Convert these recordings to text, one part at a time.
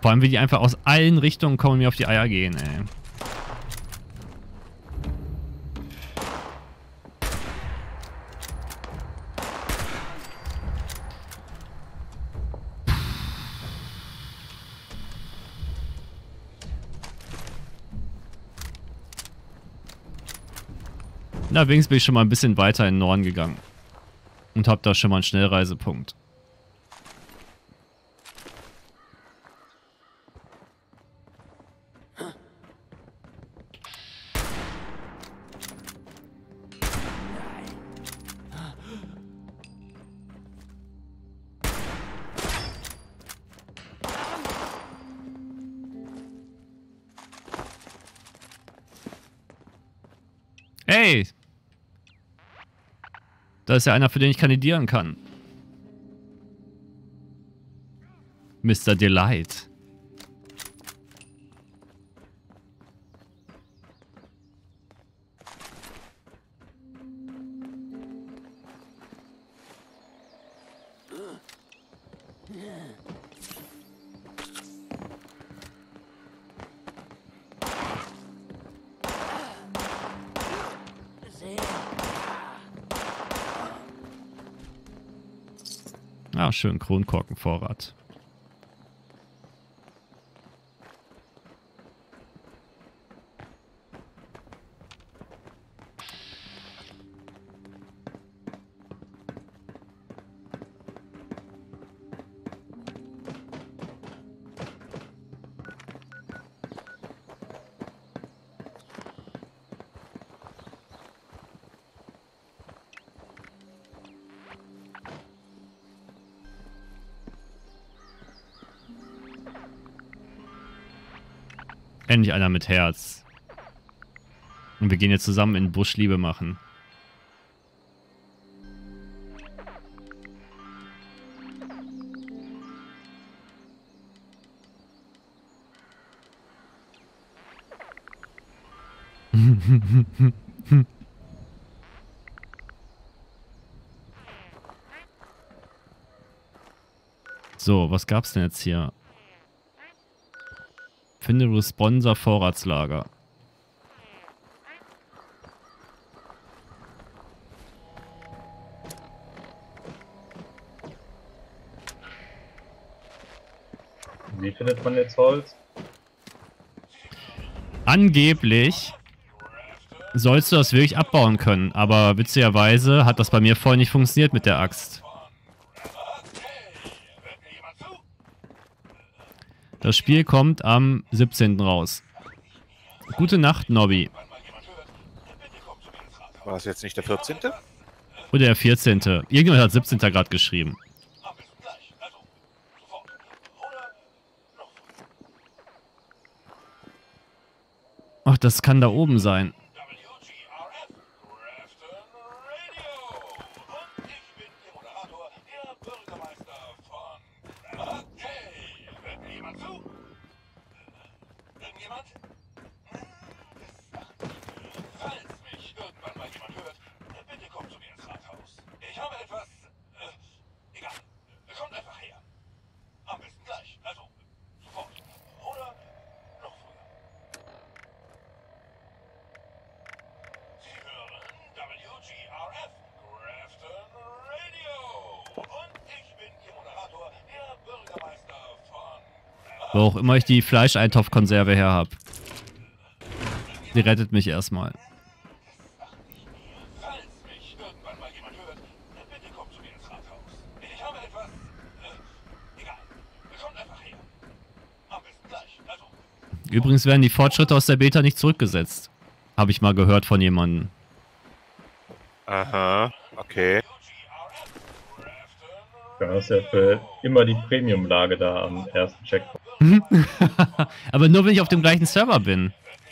Vor allem, wie die einfach aus allen Richtungen kommen und mir auf die Eier gehen, ey. Na, wenigstens bin ich schon mal ein bisschen weiter in den Norden gegangen. Und hab da schon mal einen Schnellreisepunkt. Hey! Da ist ja einer, für den ich kandidieren kann. Mr. Delight. Ah, schön, Kronkorkenvorrat. Endlich einer mit Herz. Und wir gehen jetzt zusammen in den Busch Liebe machen. So, was gab's denn jetzt hier? Finde Responsor Vorratslager. Wie findet man jetzt Holz? Angeblich sollst du das wirklich abbauen können, aber witzigerweise hat das bei mir vorher nicht funktioniert mit der Axt. Das Spiel kommt am 17. raus. Gute Nacht, Nobby. War es jetzt nicht der 14.? Oder der 14. Irgendjemand hat 17. gerade geschrieben. Ach, das kann da oben sein. Wo auch immer ich die Fleischeintopfkonserve her habe. Die rettet mich erstmal. Übrigens werden die Fortschritte aus der Beta nicht zurückgesetzt. Habe ich mal gehört von jemandem. Aha, okay. Da ist ja für immer die Premium-Lage da am ersten Checkpoint. Aber nur wenn ich auf dem gleichen Server bin.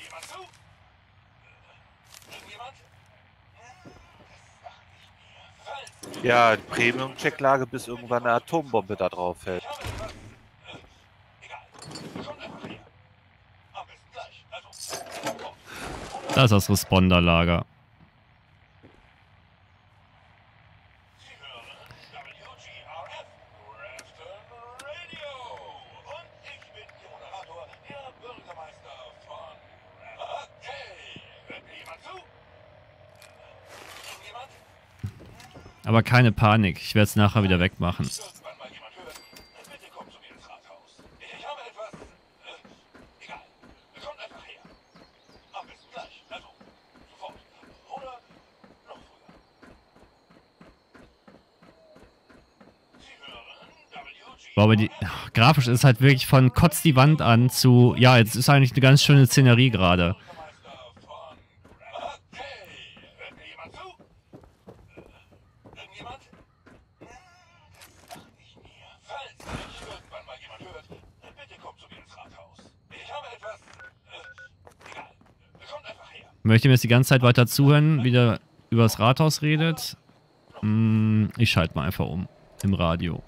Ja, die Premium-Checklage, bis irgendwann eine Atombombe da drauf fällt. Da ist das Responder-Lager. Aber keine Panik, ich werde es nachher wieder wegmachen. Aber die grafisch ist halt wirklich von kotzt die Wand an zu, ja, jetzt ist eigentlich eine ganz schöne Szenerie gerade. Möchte mir jetzt die ganze Zeit weiter zuhören, wie der über das Rathaus redet? Ich schalte mal einfach um im Radio.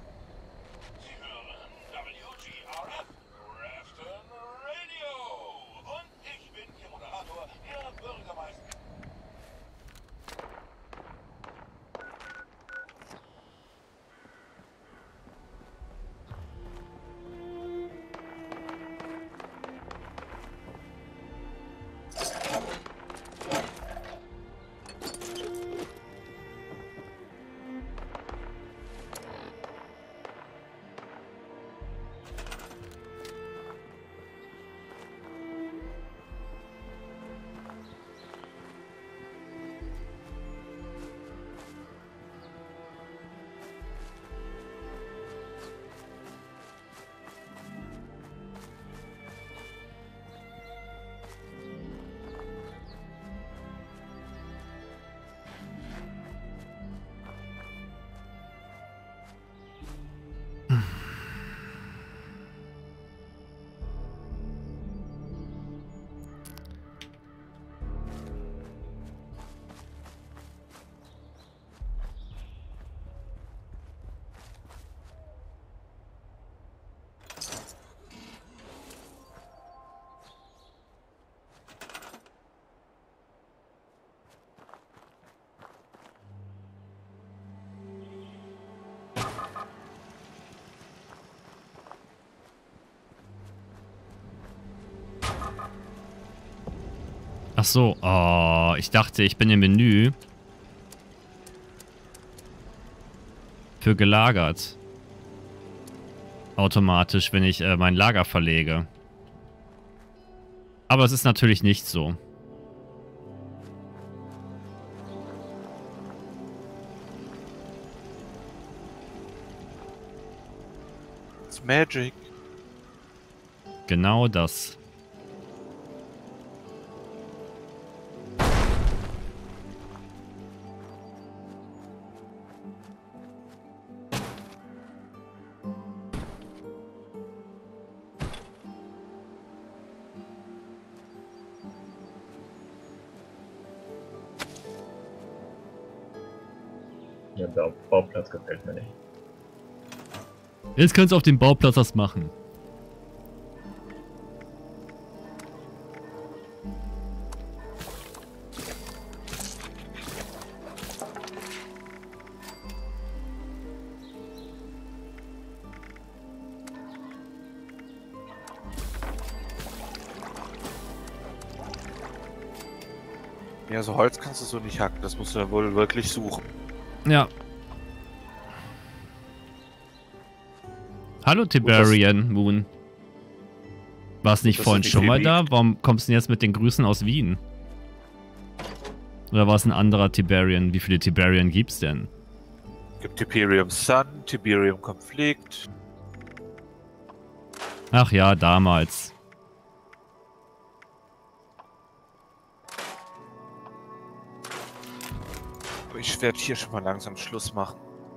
Ach so, oh, ich dachte, ich bin im Menü für gelagert. Automatisch, wenn ich mein Lager verlege. Aber es ist natürlich nicht so. It's magic. Genau das. Ja, der Bauplatz gefällt mir nicht. Jetzt kannst du auf dem Bauplatz was machen. Ja, so Holz kannst du so nicht hacken. Das musst du dann wohl wirklich suchen. Ja. Hallo Tiberian Moon. Warst nicht Das vorhin ist die schon mal Phoebe. da? Warum kommst du denn jetzt mit den Grüßen aus Wien? Oder war es ein anderer Tiberian? Wie viele Tiberian gibt's denn? Gibt Tiberium Sun, Tiberium Konflikt. Ach ja, damals. Ich werde hier schon mal langsam Schluss machen.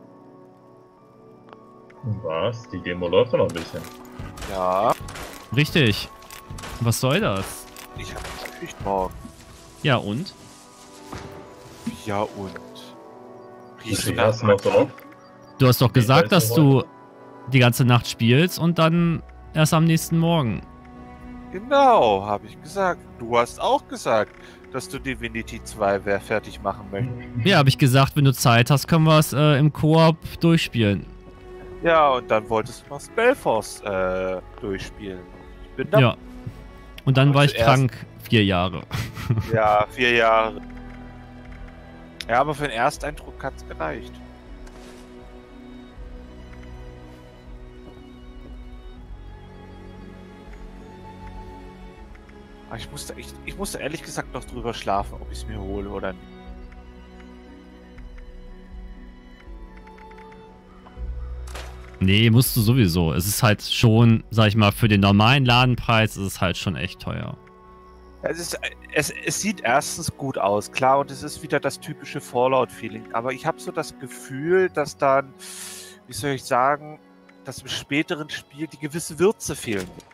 Was? Die Demo läuft doch noch ein bisschen. Ja, Richtig. Was soll das? ich habe Schicht morgen. Ja und? Ja und? Wie Riechst du viel nach hast du noch drauf? Du hast doch gesagt, weißt dass du du die ganze Nacht spielst und dann erst am nächsten Morgen. Genau, habe ich gesagt. Du hast auch gesagt, dass du Divinity 2 fertig machen möchtest. Ja, habe ich gesagt, wenn du Zeit hast, können wir es im Koop durchspielen. Ja, und dann wolltest du noch Spellforce durchspielen. Ich bin da. Ja. Und dann war ich Zuerst- krank 4 Jahre. Ja, 4 Jahre. Ja, aber für den Ersteindruck hat's gereicht. Aber ich musste ehrlich gesagt noch drüber schlafen, ob ich es mir hole oder nicht. Nee, musst du sowieso. Es ist halt schon, sag ich mal, für den normalen Ladenpreis ist es halt schon echt teuer. Es sieht erstens gut aus, klar, und es ist wieder das typische Fallout-Feeling. Aber ich habe so das Gefühl, dass dann, wie soll ich sagen, dass im späteren Spiel die gewisse Würze fehlen wird.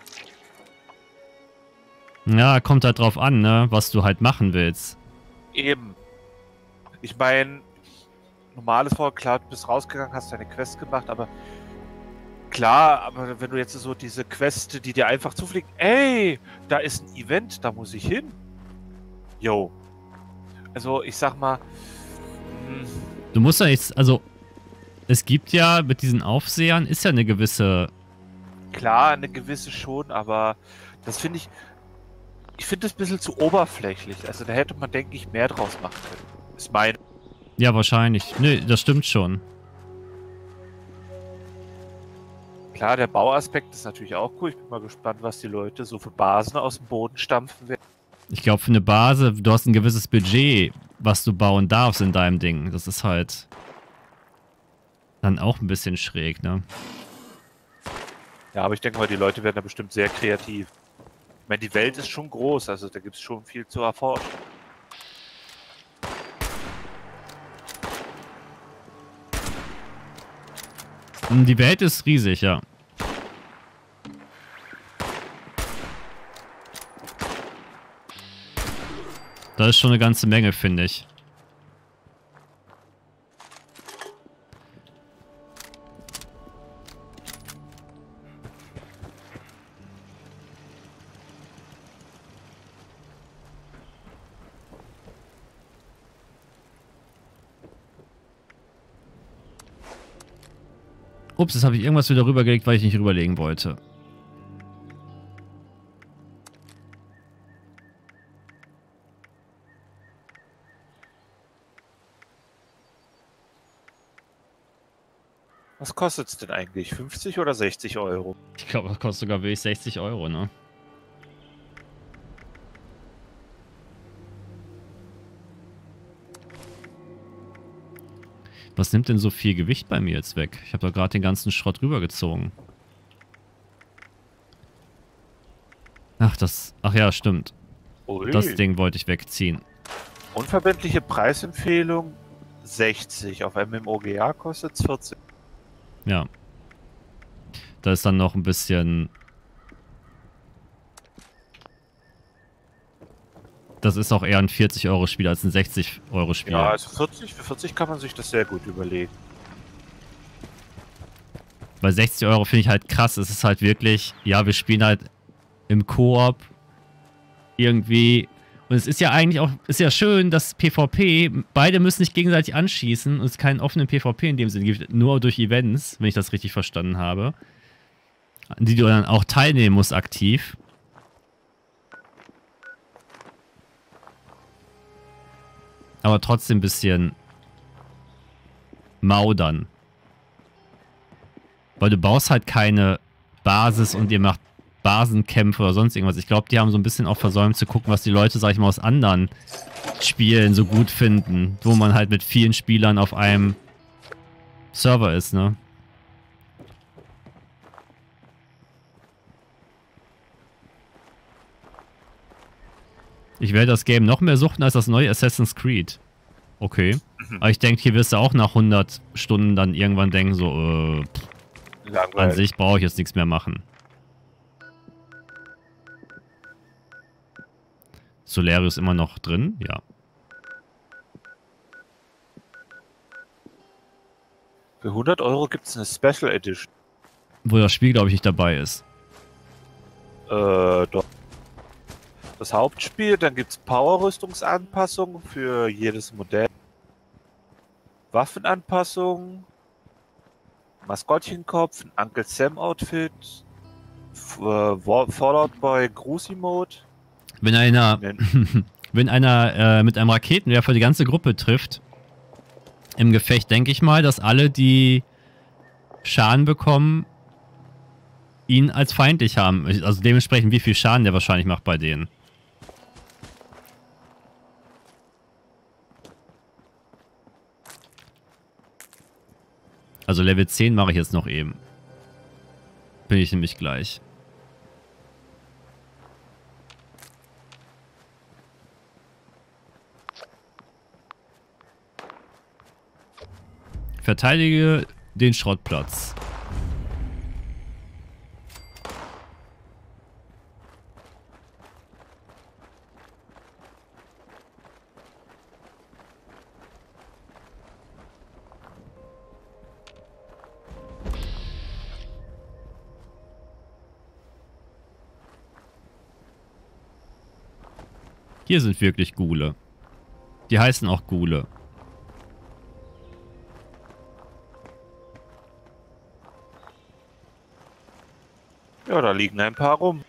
Ja, kommt halt drauf an, ne, was du halt machen willst. Eben. Ich meine, normales Fallout, klar, du bist rausgegangen, hast deine Quest gemacht, aber klar, aber wenn du jetzt so diese Quest, die dir einfach zufliegen, ey, da ist ein Event, da muss ich hin. Yo. Also, ich sag mal, Du musst ja nichts, also, es gibt ja mit diesen Aufsehern, ist ja eine gewisse... klar, eine gewisse schon, aber das finde ich finde das ein bisschen zu oberflächlich. Also, da hätte man, denke ich, mehr draus machen können. Ist mein. Ja, wahrscheinlich. Nö, das stimmt schon. Klar, der Bauaspekt ist natürlich auch cool. Ich bin mal gespannt, was die Leute so für Basen aus dem Boden stampfen werden. Ich glaube, für eine Base, du hast ein gewisses Budget, was du bauen darfst in deinem Ding. Das ist halt dann auch ein bisschen schräg, ne? Ja, aber ich denke mal, die Leute werden da bestimmt sehr kreativ. Ich meine, die Welt ist schon groß, also da gibt es schon viel zu erforschen. Die Welt ist riesig, ja. Das ist schon eine ganze Menge, finde ich. Ups, jetzt habe ich irgendwas wieder rübergelegt, weil ich nicht rüberlegen wollte. Was kostet es denn eigentlich? 50 oder 60 Euro? Ich glaube, das kostet sogar wirklich 60 Euro, ne? Was nimmt denn so viel Gewicht bei mir jetzt weg? Ich habe da gerade den ganzen Schrott rübergezogen. Ach ja, stimmt. Ui. Das Ding wollte ich wegziehen. Unverbindliche Preisempfehlung 60. Auf MMOGA kostet es 40. Ja. Da ist dann noch ein bisschen... Das ist auch eher ein 40-Euro-Spiel als ein 60-Euro-Spiel. Ja, also 40, für 40 kann man sich das sehr gut überlegen. Bei 60 Euro finde ich halt krass. Es ist halt wirklich, ja, wir spielen halt im Koop irgendwie. Und es ist ja eigentlich auch, ist ja schön, dass PvP, beide müssen sich gegenseitig anschießen und es keinen offenen PvP in dem Sinne gibt, nur durch Events, wenn ich das richtig verstanden habe. An die du dann auch teilnehmen musst aktiv. Aber trotzdem ein bisschen maudern. Weil du baust halt keine Basis und ihr macht Basenkämpfe oder sonst irgendwas. Ich glaube, die haben so ein bisschen auch versäumt zu gucken, was die Leute, sag ich mal, aus anderen Spielen so gut finden. Wo man halt mit vielen Spielern auf einem Server ist, ne? Ich werde das Game noch mehr suchten als das neue Assassin's Creed. Okay. Aber ich denke, hier wirst du auch nach 100 Stunden dann irgendwann denken, so, an sich brauche ich jetzt nichts mehr machen. Solarius immer noch drin? Ja. Für 100 Euro gibt es eine Special Edition. Wo das Spiel, glaube ich, nicht dabei ist. Doch. Das Hauptspiel, dann gibt es Power-Rüstungsanpassungen für jedes Modell. Waffenanpassungen. Maskottchenkopf, ein Uncle Sam Outfit. Fallout Boy Grusi Mode. Wenn einer wenn einer mit einem Raketenwerfer die ganze Gruppe trifft, im Gefecht, denke ich mal, dass alle, die Schaden bekommen, ihn als feindlich haben. Also dementsprechend, wie viel Schaden der wahrscheinlich macht bei denen. Also Level 10 mache ich jetzt noch eben. Bin ich nämlich gleich. Verteidige den Schrottplatz. Hier sind wirklich Ghule. Die heißen auch Ghule. Ja, da liegen ein paar rum.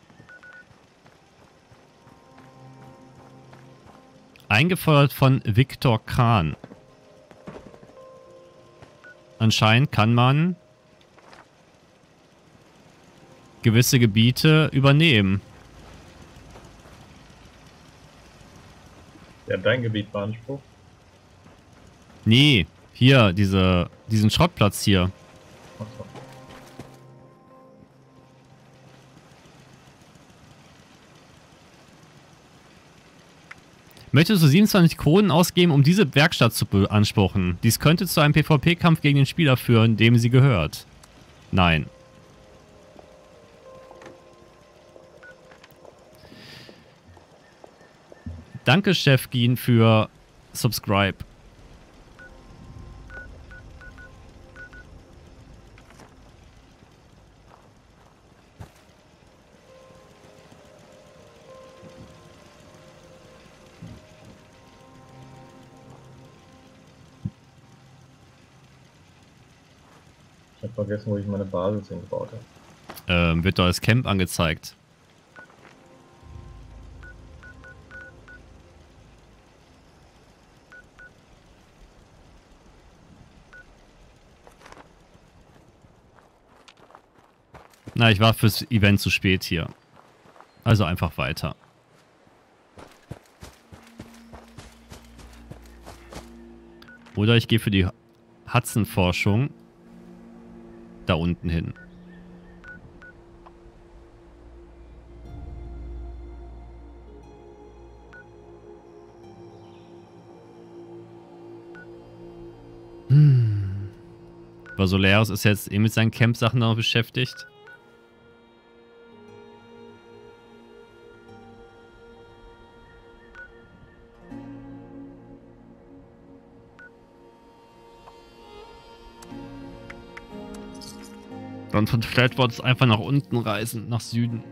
Eingefordert von Viktor Kran. Anscheinend kann man gewisse Gebiete übernehmen. Ja, dein Gebiet beansprucht. Nee, hier, diesen Schrottplatz hier. Achso. Möchtest du 27 Kronen ausgeben, um diese Werkstatt zu beanspruchen? Dies könnte zu einem PvP-Kampf gegen den Spieler führen, dem sie gehört. Nein. Danke, Chefgin, für Subscribe. Ich habe vergessen, wo ich meine Basis hingebaut habe. Wird da als Camp angezeigt. Na, ich war fürs Event zu spät hier. Also einfach weiter. Oder ich gehe für die Hudson-Forschung da unten hin. Aber Solaris ist jetzt eh mit seinen Camp-Sachen noch beschäftigt. Dann von Flatwoods einfach nach unten reisen, nach Süden.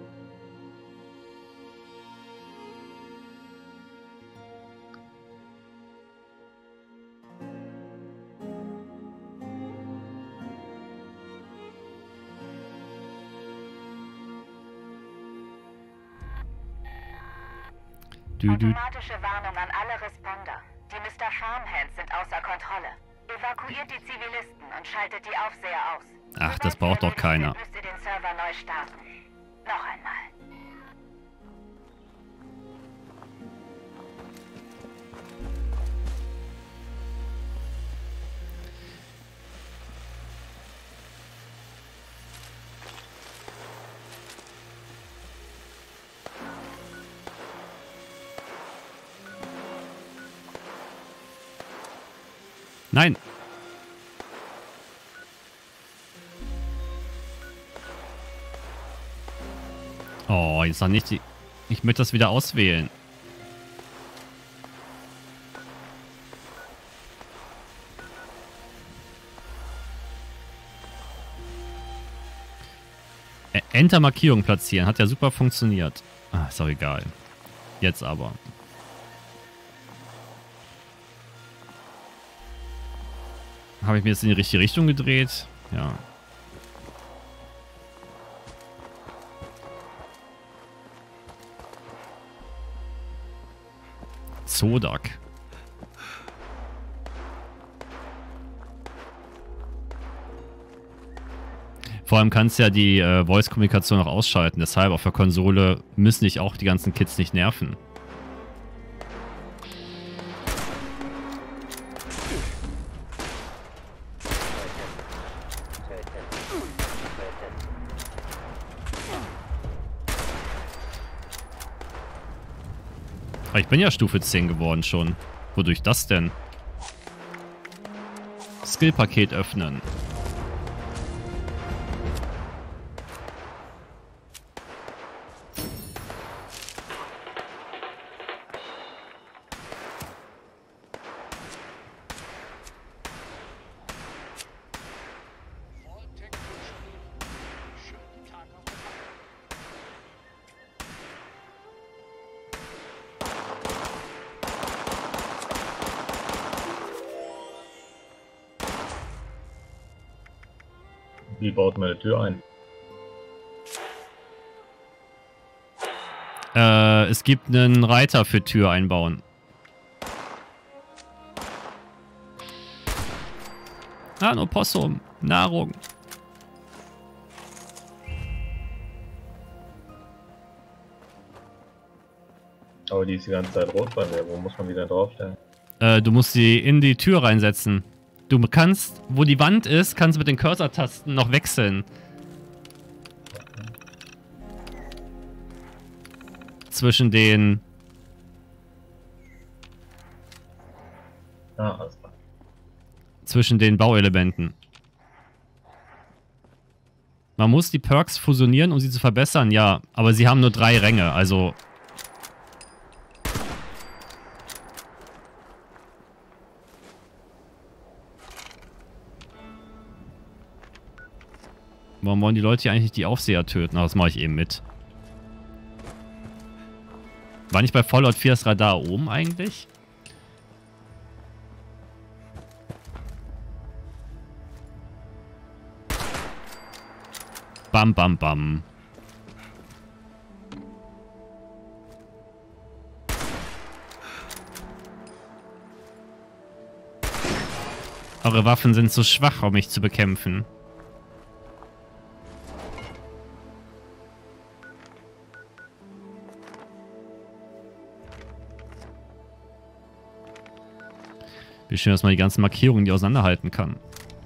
Automatische Warnung an alle Responder. Die Mr. Farmhands sind außer Kontrolle. Evakuiert die Zivilisten und schaltet die Aufseher aus. Ach, das braucht doch keiner. Müsst ihr den Server neu starten. Noch einmal. Nein. Oh, jetzt noch nicht die... Ich möchte das wieder auswählen. Enter-Markierung platzieren. Hat ja super funktioniert. Ah, ist auch egal. Jetzt aber. Habe ich mir jetzt in die richtige Richtung gedreht? Ja. Zodak. Vor allem kannst du ja die Voice-Kommunikation auch ausschalten. Deshalb auf der Konsole müssen dich auch die ganzen Kids nicht nerven. Aber ich bin ja Stufe 10 geworden schon. Wodurch das denn? Skill-Paket öffnen. Wie baut man eine Tür ein? Es gibt einen Reiter für Tür einbauen. Ah, nur Possum. Nahrung. Aber die ist die ganze Zeit rot bei mir. Wo muss man die denn draufstellen? Du musst sie in die Tür reinsetzen. Du kannst, wo die Wand ist, kannst du mit den Cursor-Tasten noch wechseln. Zwischen den... Ah, alles klar. Zwischen den Bauelementen. Man muss die Perks fusionieren, um sie zu verbessern, ja. Aber sie haben nur 3 Ränge, also... Warum wollen die Leute hier eigentlich die Aufseher töten? Aber das mache ich eben mit. War nicht bei Fallout 4 das Radar oben eigentlich? Bam, bam, bam. Eure Waffen sind zu schwach, um mich zu bekämpfen. Wie schön, dass man die ganzen Markierungen, die auseinanderhalten kann.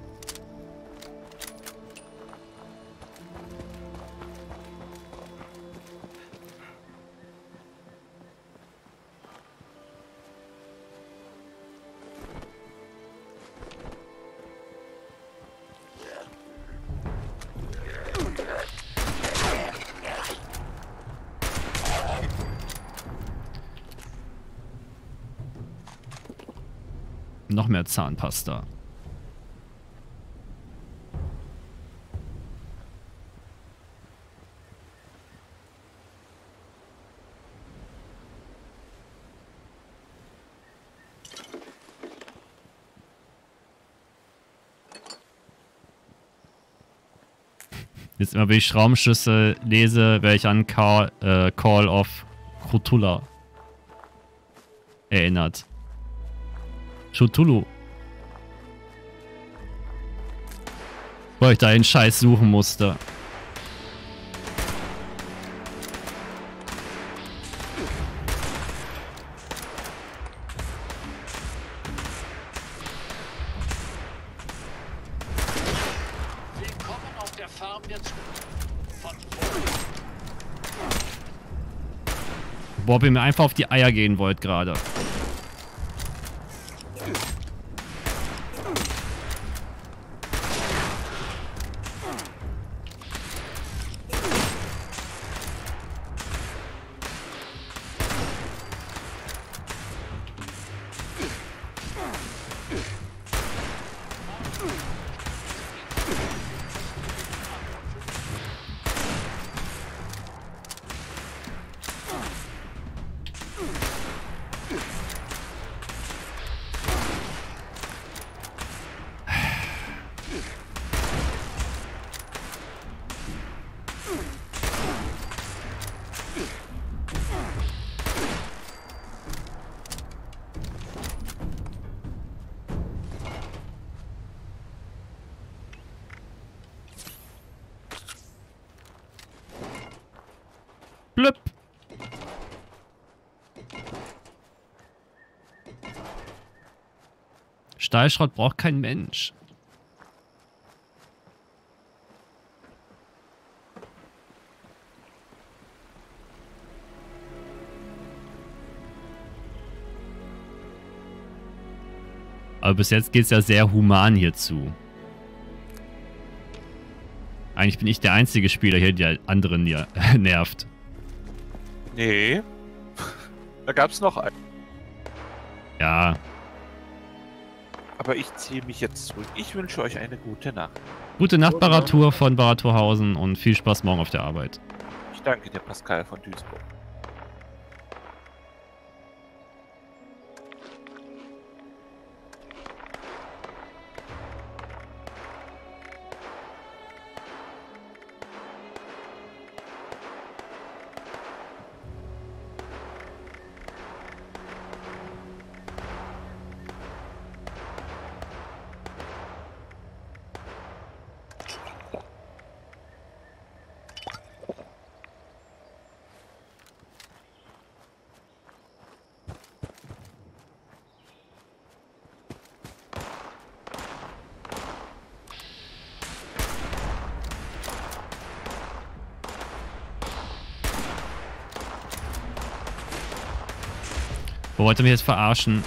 Noch mehr Zahnpasta. Jetzt immer, wenn ich Schraubenschlüssel lese, werde ich an Call of Cthulhu erinnert. Cthulhu. Weil ich da den Scheiß suchen musste. Willkommen auf der Farm der Zukunft. Boah, ob ihr mir einfach auf die Eier gehen wollt gerade. Stahlschrott braucht kein Mensch. Aber bis jetzt geht es ja sehr human hier zu. Eigentlich bin ich der einzige Spieler hier, der anderen hier nervt. Nee. Da gab's noch einen. Ja. Aber ich ziehe mich jetzt zurück. Ich wünsche euch eine gute Nacht. Gute Nacht, Baratur von Baraturhausen und viel Spaß morgen auf der Arbeit. Ich danke dir, Pascal von Duisburg. Wo wollt ihr mich jetzt verarschen?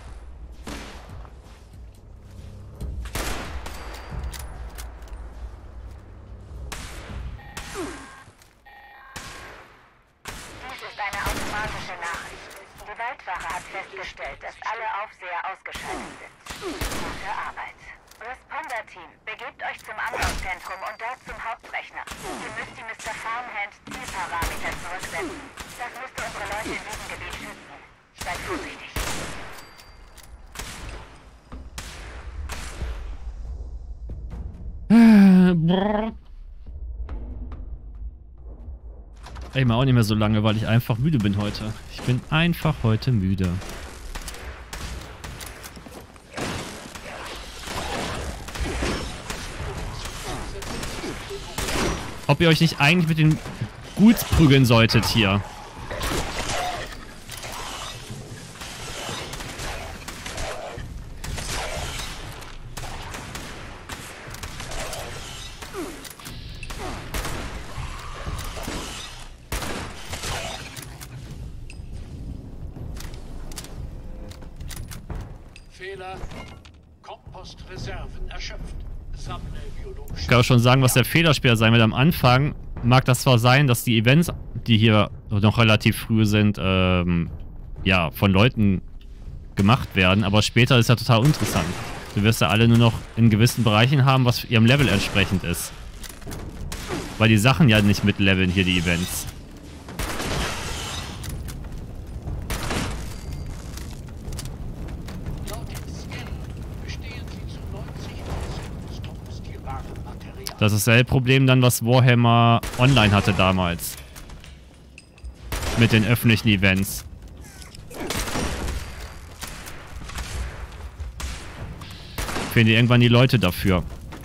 Dies ist eine automatische Nachricht. Die Waldwache hat festgestellt, dass alle Aufseher ausgeschaltet sind. Gute Arbeit. Responder-Team, begebt euch zum Anlaufzentrum und dort zum Hauptrechner. Ihr müsst die Mr. Farmhand Zielparameter zurücksetzen. Das müsste unsere Leute in diesem Gebiet schützen. Seid vorsichtig. Ich mache auch nicht mehr so lange, weil ich einfach müde bin heute. Ich bin einfach heute müde. Ob ihr euch nicht eigentlich mit den Ghouls prügeln solltet hier. Fehler. Kompostreserven erschöpft. Sammle biologische. Ich kann auch schon sagen, was der Fehlersperr sein wird. Am Anfang mag das zwar sein, dass die Events, die hier noch relativ früh sind, ja, von Leuten gemacht werden, aber später ist ja total uninteressant. Du wirst ja alle nur noch in gewissen Bereichen haben, was ihrem Level entsprechend ist. Weil die Sachen ja nicht mitleveln hier, die Events. Das ist dasselbe Problem dann, was Warhammer Online hatte damals. Mit den öffentlichen Events. Fehlen dir irgendwann die Leute dafür.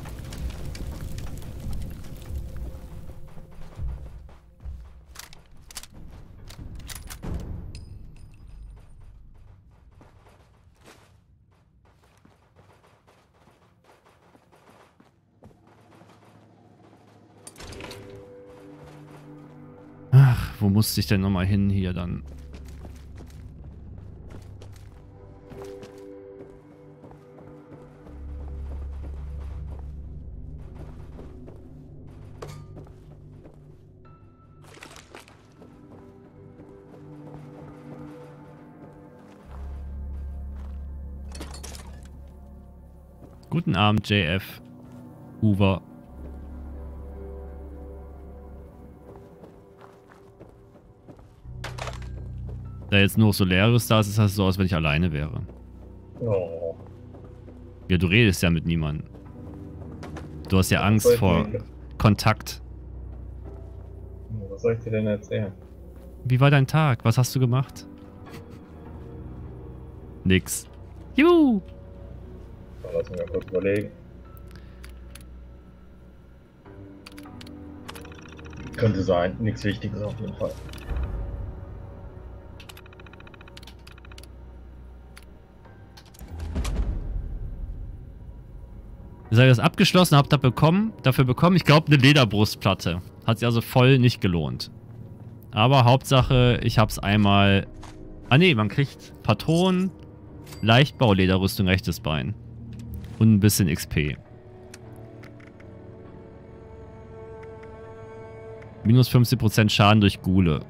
Ach, wo musste ich denn nochmal hin hier dann? Guten Abend, JF. Hoover. Da jetzt nur so Leeres da ist, ist das so, als wenn ich alleine wäre. Oh. Ja, du redest ja mit niemandem. Du hast ja Angst vor Kontakt. Was soll ich dir denn erzählen? Wie war dein Tag? Was hast du gemacht? Nix. Juhu! Lass mich mal kurz überlegen. Könnte sein, nichts Wichtiges auf jeden Fall. Ich sage, das abgeschlossen, hab dafür bekommen, ich glaube, eine Lederbrustplatte. Hat sich also voll nicht gelohnt. Aber Hauptsache, ich hab's einmal... Ah ne, man kriegt Patronen, Leichtbau-Lederrüstung, rechtes Bein. Und ein bisschen XP. Minus 50% Schaden durch Ghule.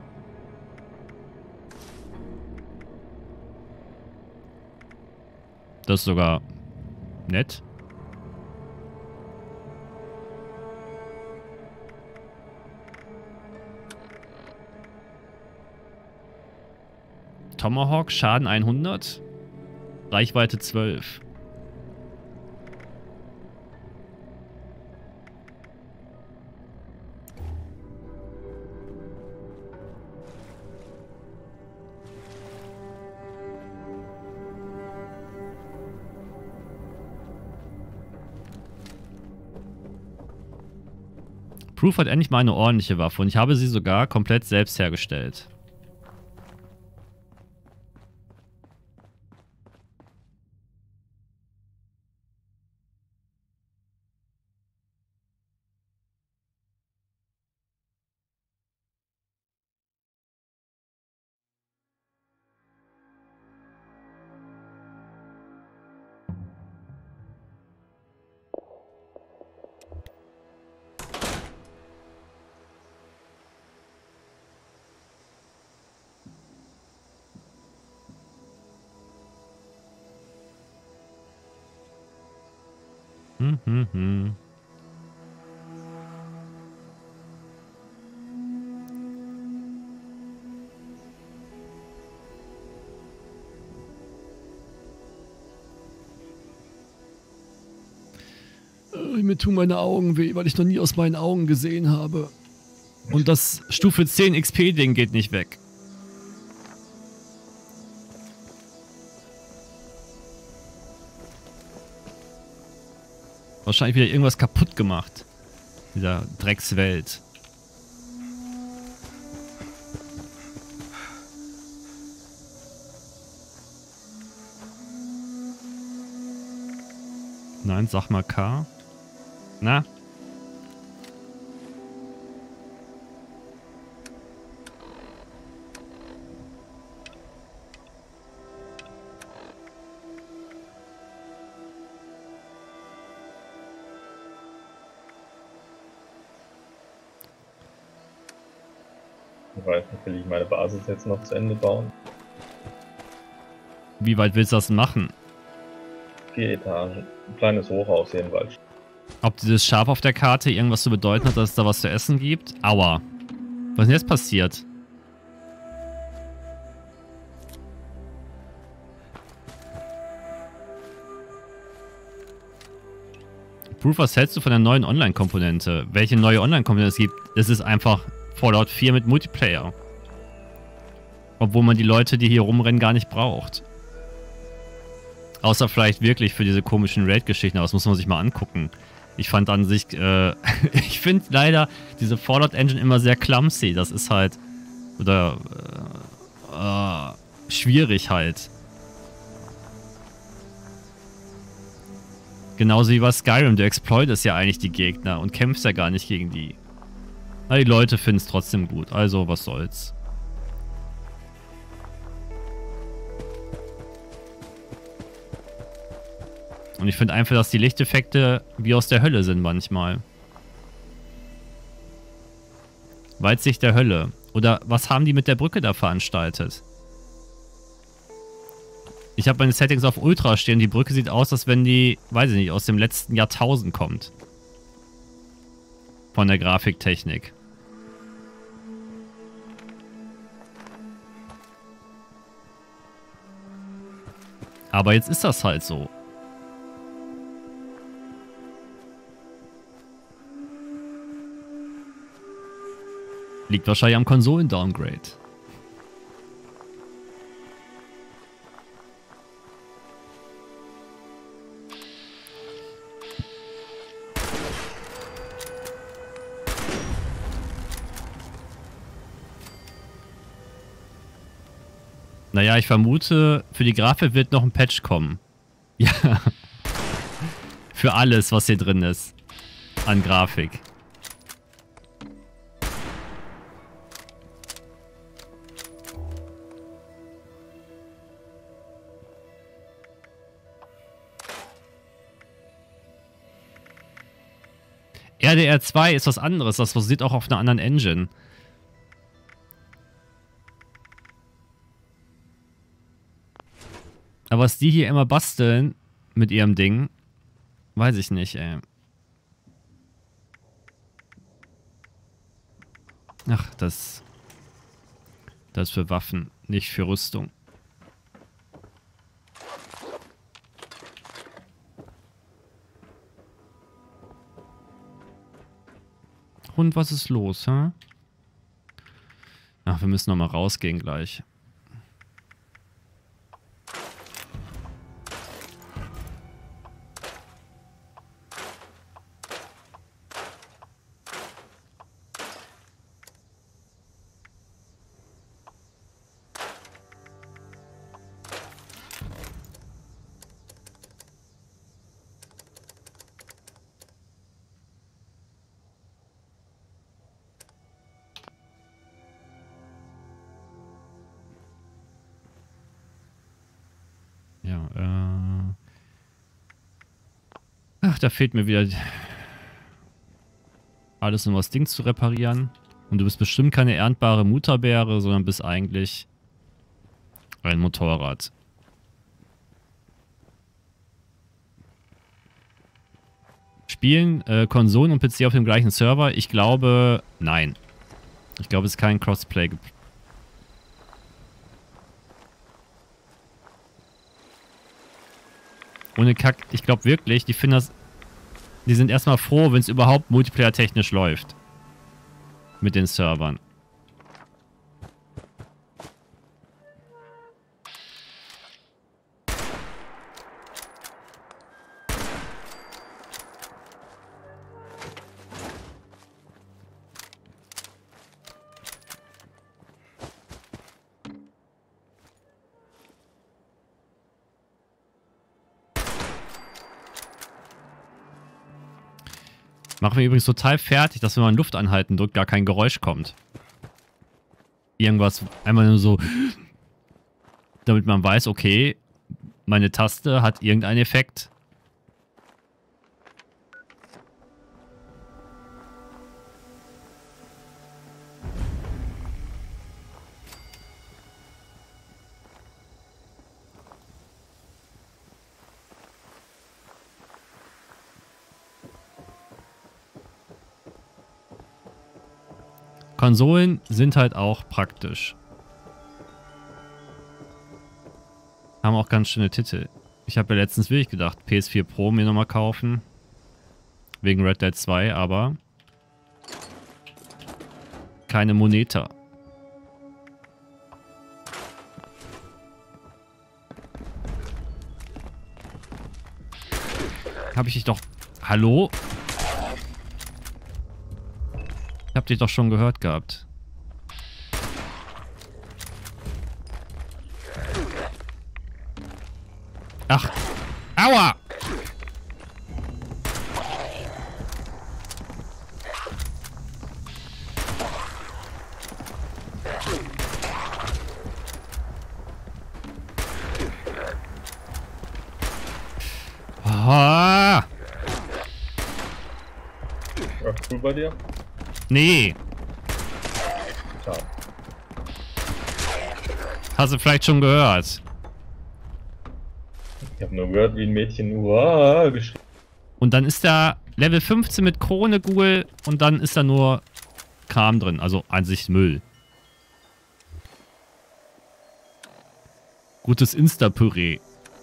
Das ist sogar nett. Tomahawk, Schaden 100. Reichweite 12. Proof hat endlich mal eine ordentliche Waffe und ich habe sie sogar komplett selbst hergestellt. Mir tun meine Augen weh, weil ich noch nie aus meinen Augen gesehen habe. Und das Stufe 10 XP-Ding geht nicht weg. Wahrscheinlich wieder irgendwas kaputt gemacht. Dieser Dreckswelt. Nein, sag mal K. Na? Ich weiß nicht, will ich meine Basis jetzt noch zu Ende bauen? Wie weit willst du das machen? 4 Etagen. Ein kleines Hochhaus hier in Wald. Ob dieses Schaf auf der Karte irgendwas zu bedeuten hat, dass es da was zu essen gibt? Aua. Was ist denn jetzt passiert? Proof, was hältst du von der neuen Online-Komponente? Welche neue Online-Komponente es gibt? Es ist einfach Fallout 4 mit Multiplayer. Obwohl man die Leute, die hier rumrennen, gar nicht braucht. Außer vielleicht wirklich für diese komischen Raid-Geschichten, aber das muss man sich mal angucken. Ich fand an sich, ich finde leider diese Fallout-Engine immer sehr clumsy. Das ist halt, oder, schwierig halt. Genauso wie bei Skyrim, du exploitest ja eigentlich die Gegner und kämpfst ja gar nicht gegen die. Aber die Leute finden es trotzdem gut, also was soll's. Und ich finde einfach, dass die Lichteffekte wie aus der Hölle sind manchmal. Weitsicht der Hölle. Oder was haben die mit der Brücke da veranstaltet? Ich habe meine Settings auf Ultra stehen. Die Brücke sieht aus, als wenn die, weiß ich nicht, aus dem letzten Jahrtausend kommt. Von der Grafiktechnik. Aber jetzt ist das halt so. Liegt wahrscheinlich am Konsolen-Downgrade. Naja, ich vermute, für die Grafik wird noch ein Patch kommen. Ja. Für alles, was hier drin ist. An Grafik. RDR 2 ist was anderes. Das basiert auch auf einer anderen Engine. Aber was die hier immer basteln mit ihrem Ding, weiß ich nicht, ey. Ach, das ist für Waffen, nicht für Rüstung. Und was ist los, hä? Ach, wir müssen noch mal rausgehen gleich. Ach, da fehlt mir wieder alles, um das Ding zu reparieren. Und du bist bestimmt keine erntbare Mutterbeere, sondern bist eigentlich ein Motorrad. Spielen Konsolen und PC auf dem gleichen Server? Ich glaube, nein. Ich glaube, es ist kein Crossplay. Ohne Kack, ich glaube wirklich, die finden das. Die sind erstmal froh, wenn es überhaupt multiplayer-technisch läuft. Mit den Servern. Machen wir übrigens total fertig, dass wenn man Luft anhalten drückt, gar kein Geräusch kommt. Irgendwas, einmal nur so, damit man weiß, okay, meine Taste hat irgendeinen Effekt. Konsolen sind halt auch praktisch. Haben auch ganz schöne Titel. Ich habe ja letztens wirklich gedacht, PS4 Pro mir nochmal kaufen. Wegen Red Dead 2, aber keine Moneta. Habe ich dich doch... Hallo? Ich hab dich doch schon gehört gehabt. Ach. Aua! Ah! War cool bei dir? Nee. Schade. Hast du vielleicht schon gehört? Ich habe nur gehört, wie ein Mädchen Uah geschrien. Und dann ist da Level 15 mit Krone Ghoul und dann ist da nur Kram drin, also an sich Müll. Gutes Insta-Püree.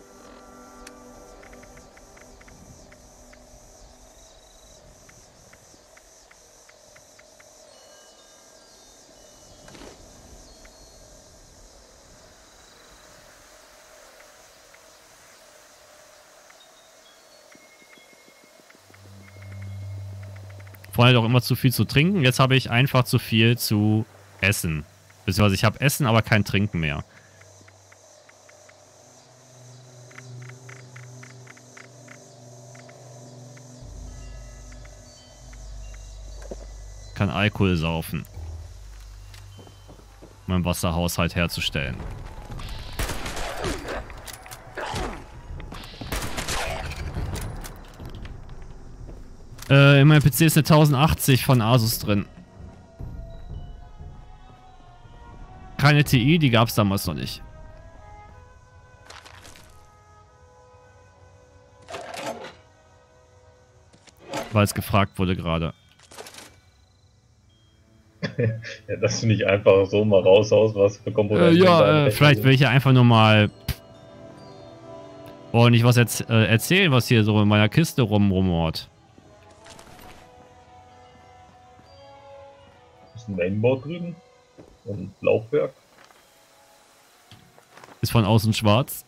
Vorher doch immer zu viel zu trinken. Jetzt habe ich einfach zu viel zu essen. Beziehungsweise ich habe Essen, aber kein Trinken mehr. kann Alkohol saufen. Um meinen Wasserhaushalt herzustellen. In meinem PC ist eine 1080 von Asus drin. Keine TI, die gab es damals noch nicht. Weil es gefragt wurde gerade. Ja, dass du nicht einfach so mal raushaust, was für Komponenten. Vielleicht will ich ja einfach nur mal nicht was erzählen, was hier so in meiner Kiste rumort. Ist ein Mainboard drüben? Und ein Laufwerk? Ist von außen schwarz.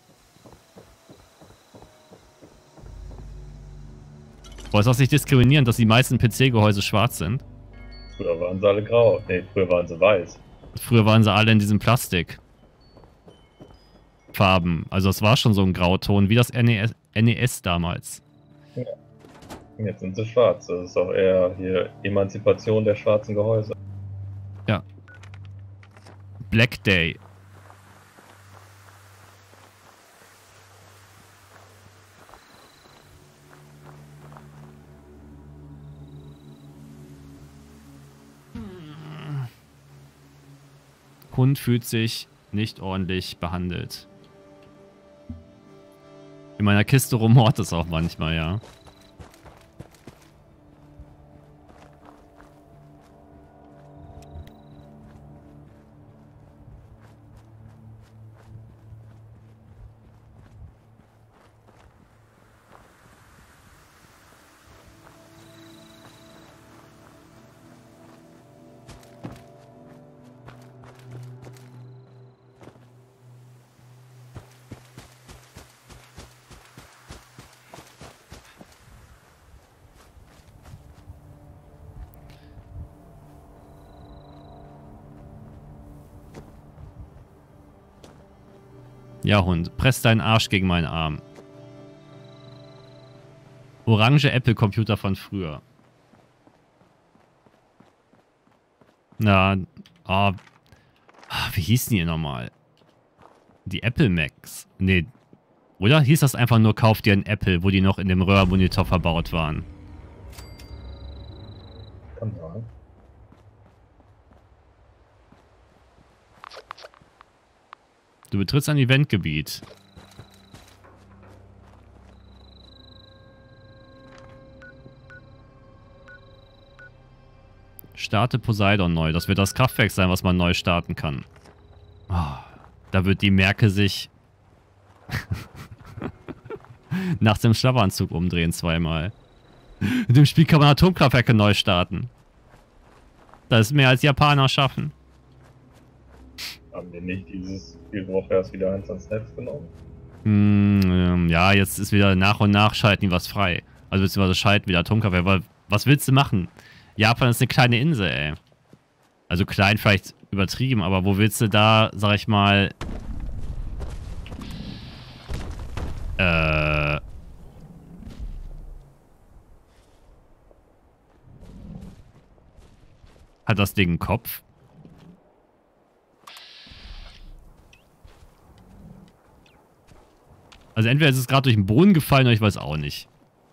Boah, ist das nicht diskriminierend, dass die meisten PC-Gehäuse schwarz sind? Früher waren sie alle grau. Ne, früher waren sie weiß. Früher waren sie alle in diesem Plastikfarben. Also das war schon so ein Grauton, wie das NES damals. Ja. Jetzt sind sie schwarz. Das ist auch eher hier Emanzipation der schwarzen Gehäuse. Ja. Black Day. Hund fühlt sich nicht ordentlich behandelt. In meiner Kiste rumort es auch manchmal, ja. Ja, Hund, press deinen Arsch gegen meinen Arm. Orange Apple-Computer von früher. Na, wie hießen die nochmal? Die Apple Macs. Nee, oder? Hieß das einfach nur, kauf dir einen Apple, wo die noch in dem Röhrenmonitor verbaut waren? Kann sein. Du betrittst ein Eventgebiet. Starte Poseidon neu. Das wird das Kraftwerk sein, was man neu starten kann. Oh, da wird die Merke sich nach dem Schlafanzug umdrehen zweimal. In dem Spiel kann man Atomkraftwerke neu starten. Das ist mehr als Japaner schaffen. Haben wir nicht diese Woche erst wieder eins ans Netz genommen? Ja, jetzt ist wieder nach und nach schalten die was frei. Also beziehungsweise schalten wieder Atomkraftwerke. Weil was willst du machen? Japan ist eine kleine Insel, ey. Also klein vielleicht übertrieben, aber wo willst du da, sag ich mal... Hat das Ding einen Kopf? Also entweder ist es gerade durch den Boden gefallen oder ich weiß auch nicht.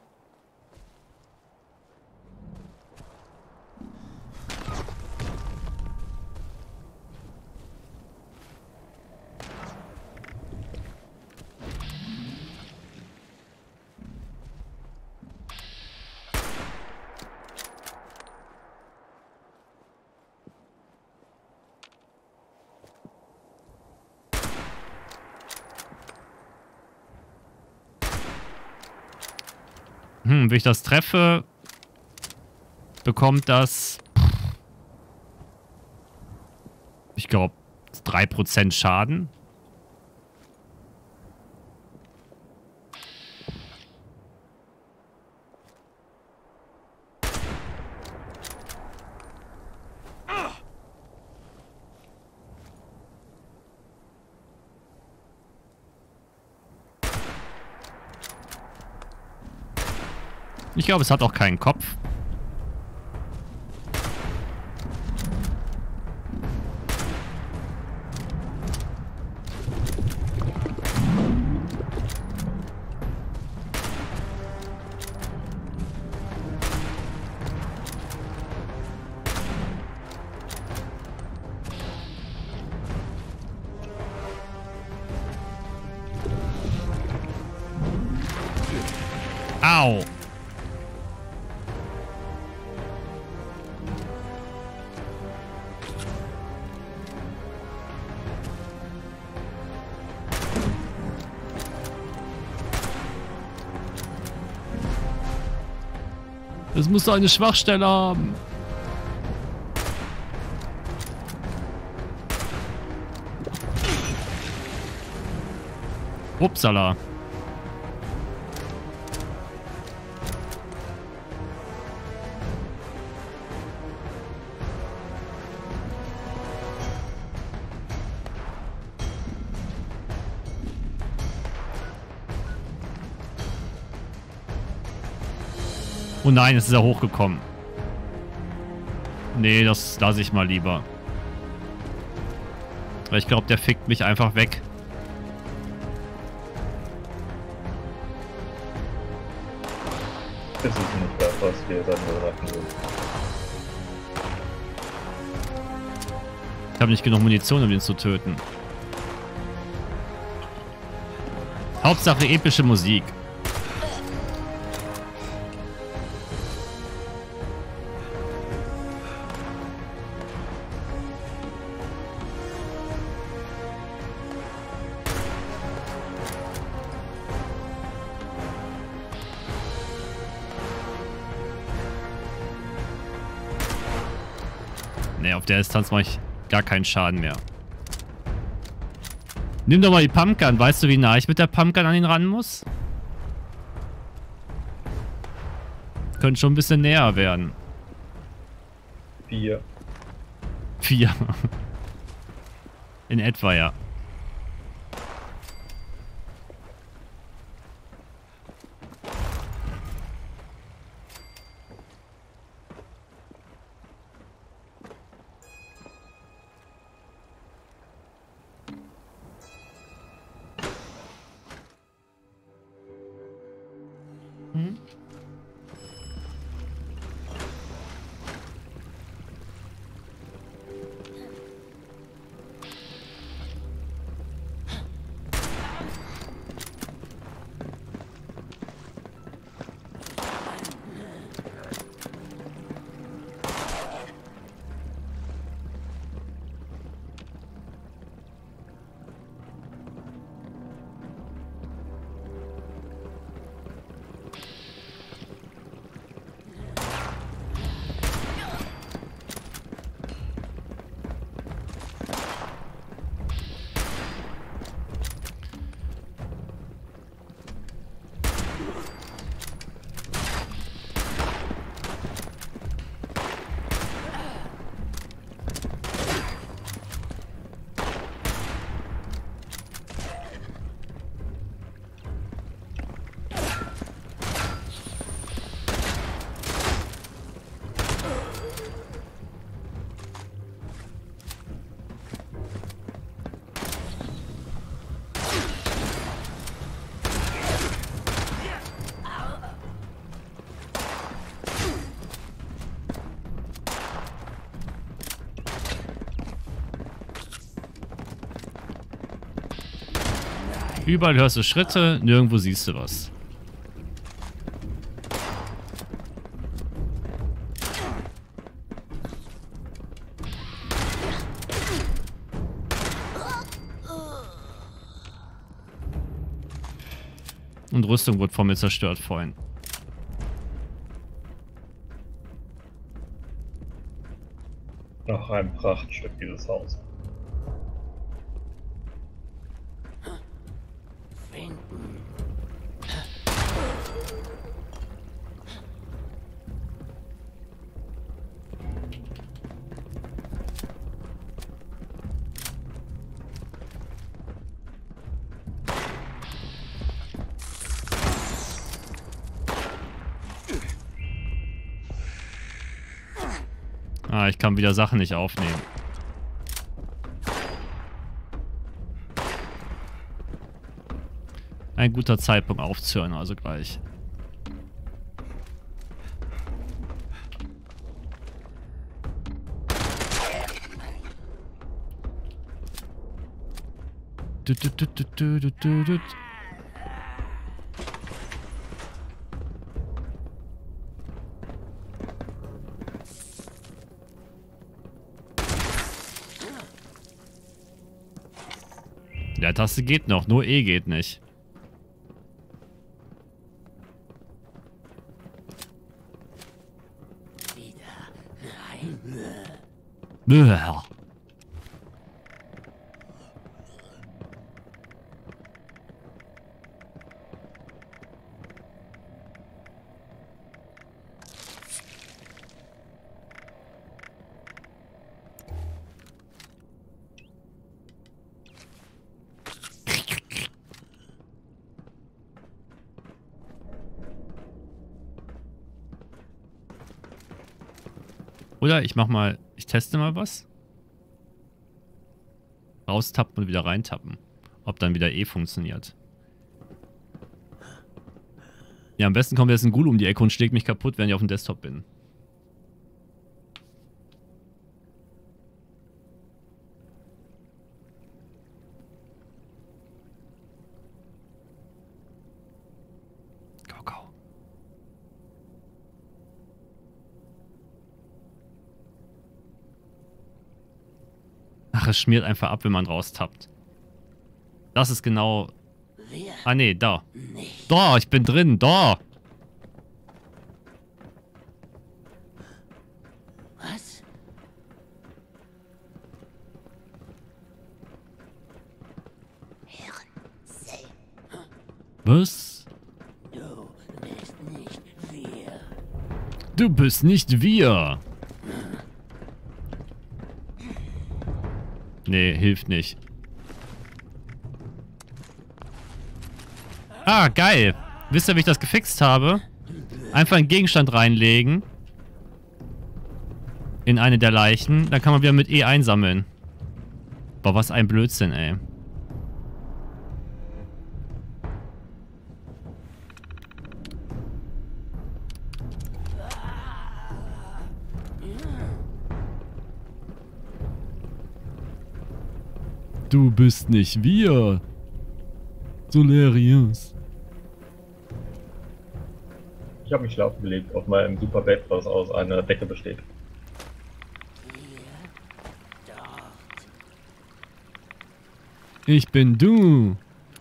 Wenn ich das treffe, bekommt das, ich glaube, 3% Schaden. Ich glaube, es hat auch keinen Kopf. Au! Es muss eine Schwachstelle haben. Upsala. Oh nein, es ist ja hochgekommen. Nee, das lasse ich mal lieber. Weil ich glaube, der fickt mich einfach weg. Das ist nicht das, was wir dann erwarten würden. Ich habe nicht genug Munition, um ihn zu töten. Hauptsache epische Musik. Nee, auf der Distanz mache ich gar keinen Schaden mehr. Nimm doch mal die Pumpgun. Weißt du, wie nah ich mit der Pumpgun an ihn ran muss? Könnte schon ein bisschen näher werden. 4. 4. In etwa, ja. Überall hörst du Schritte, nirgendwo siehst du was. Und Rüstung wurde von mir zerstört vorhin. Noch ein Prachtstück, dieses Haus. Ah, ich kann wieder Sachen nicht aufnehmen. Ein guter Zeitpunkt aufzuhören, also gleich. Leertaste geht noch, nur E geht nicht. Bäh. Oder ich mach mal, ich teste mal was. Raustappen und wieder reintappen. Ob dann wieder E funktioniert. Ja, am besten kommt jetzt ein Ghoul um die Ecke und schlägt mich kaputt, wenn ich auf dem Desktop bin. Go, go. Ach, es schmiert einfach ab, wenn man raustappt. Das ist genau... Ah, nee, da. Da, ich bin drin, da. Was? Was? Du bist nicht wir. Du bist nicht wir. Nee, hilft nicht. Ah, geil. Wisst ihr, wie ich das gefixt habe? Einfach einen Gegenstand reinlegen. In eine der Leichen. Dann kann man wieder mit E einsammeln. Boah, was ein Blödsinn, ey. Du bist nicht wir. Solarius. Ich habe mich schlafen gelegt auf meinem Superbett, was aus einer Decke besteht. Ich bin du.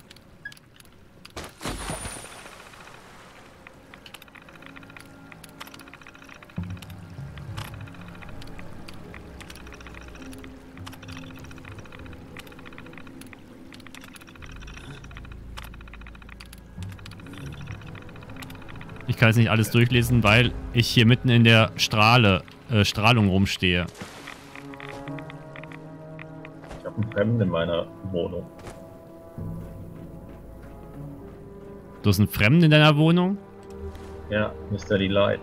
Ich kann jetzt nicht alles durchlesen, weil ich hier mitten in der Strahlung rumstehe. Ich habe einen Fremden in meiner Wohnung. Du hast einen Fremden in deiner Wohnung? Ja, Mr. Delight.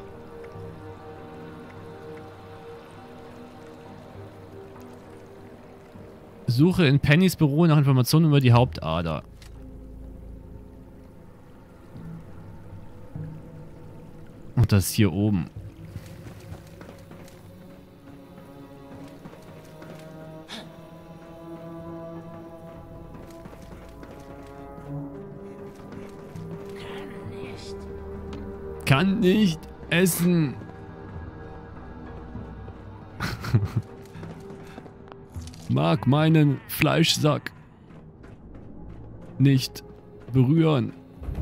Suche in Pennys Büro nach Informationen über die Hauptader. Und das hier oben. Kann nicht essen. Mag meinen Fleischsack nicht berühren.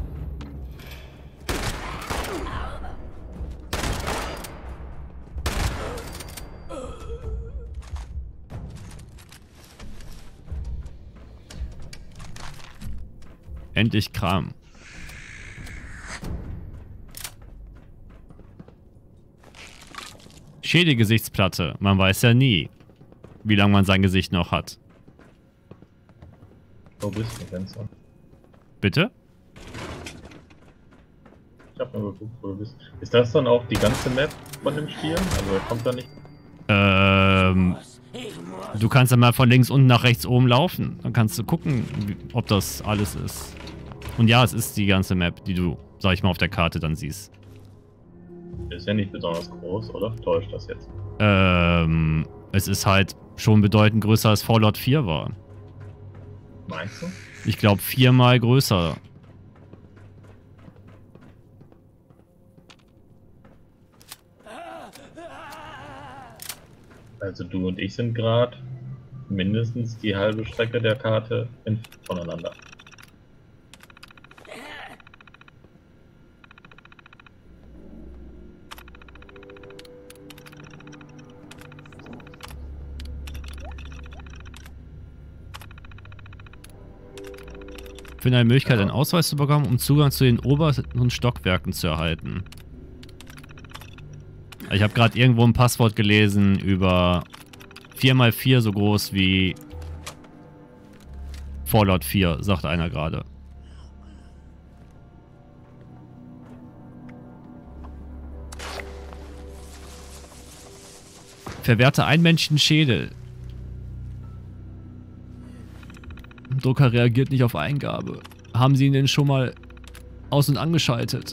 Endlich Kram. Schädelgesichtsplatte. Man weiß ja nie, wie lange man sein Gesicht noch hat. Wo bist du, Fenster? Bitte? Ich hab nur geguckt, wo du bist. Ist das dann auch die ganze Map von dem Spiel? Also kommt da nicht... Du kannst dann mal von links unten nach rechts oben laufen. Dann kannst du gucken, ob das alles ist. Und ja, es ist die ganze Map, die du, sag ich mal, auf der Karte dann siehst. Ist ja nicht besonders groß, oder? Täuscht das jetzt? Es ist halt schon bedeutend größer als Fallout 4 war. Meinst du? Ich glaube 4-mal größer. Also du und ich sind gerade mindestens die halbe Strecke der Karte voneinander. Ich finde eine Möglichkeit, einen Ausweis zu bekommen, um Zugang zu den oberen Stockwerken zu erhalten. Ich habe gerade irgendwo ein Passwort gelesen über 4x4 so groß wie Fallout 4, sagt einer gerade. Verwerte einmenschlichen Schädel. Drucker reagiert nicht auf Eingabe. Haben Sie ihn denn schon mal aus- und angeschaltet?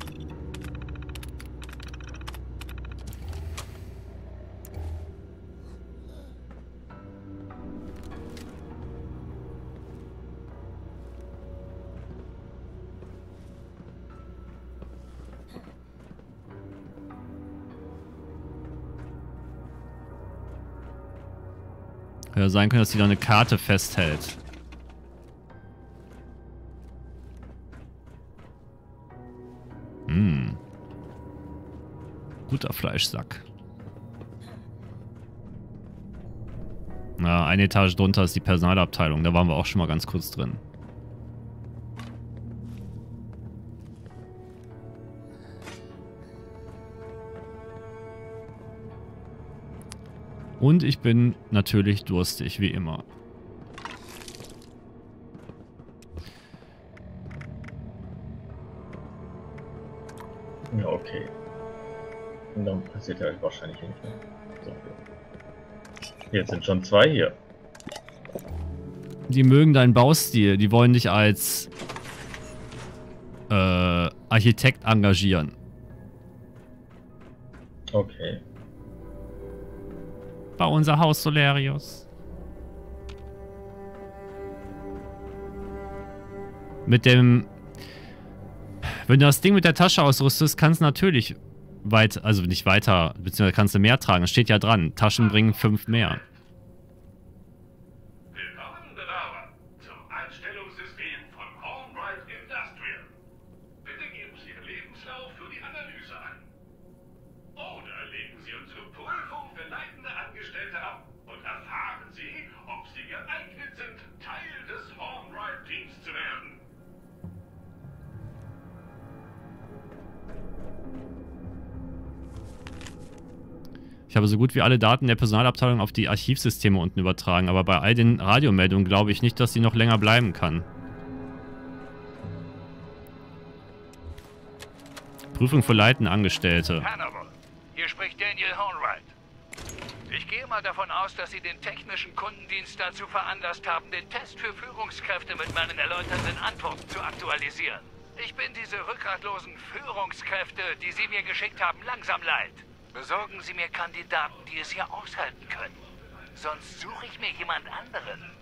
Ja, sein können, dass sie da eine Karte festhält. Guter Fleischsack. Na, eine Etage drunter ist die Personalabteilung. Da waren wir auch schon mal ganz kurz drin. Und ich bin natürlich durstig, wie immer. Ja, okay. Und dann passiert ja wahrscheinlich nicht mehr. So. Jetzt sind schon 2 hier. Die mögen deinen Baustil. Die wollen dich als Architekt engagieren. Okay. Bau unser Haus, Solarius. Mit dem... Wenn du das Ding mit der Tasche ausrüstest, kannst du natürlich weiter, also nicht weiter, beziehungsweise kannst du mehr tragen. Es steht ja dran, Taschen bringen 5 mehr. Willkommen, Bewerber, zum Einstellungssystem von Hornbright Industrial. Bitte geben Sie Ihren Lebenslauf für die Analyse an. Oder legen Sie unsere Prüfung für leitende Angestellte ab und erfahren Sie, ob Sie geeignet sind, Teil des Hornbright-Teams zu werden. Ich habe so gut wie alle Daten der Personalabteilung auf die Archivsysteme unten übertragen, aber bei all den Radiomeldungen glaube ich nicht, dass sie noch länger bleiben kann. Prüfung für leitende Angestellte. Hannibal, hier spricht Daniel Hornwright. Ich gehe mal davon aus, dass Sie den technischen Kundendienst dazu veranlasst haben, den Test für Führungskräfte mit meinen erläuternden Antworten zu aktualisieren. Ich bin diese rückgratlosen Führungskräfte, die Sie mir geschickt haben, langsam leid. Besorgen Sie mir Kandidaten, die es hier aushalten können. Sonst suche ich mir jemand anderen.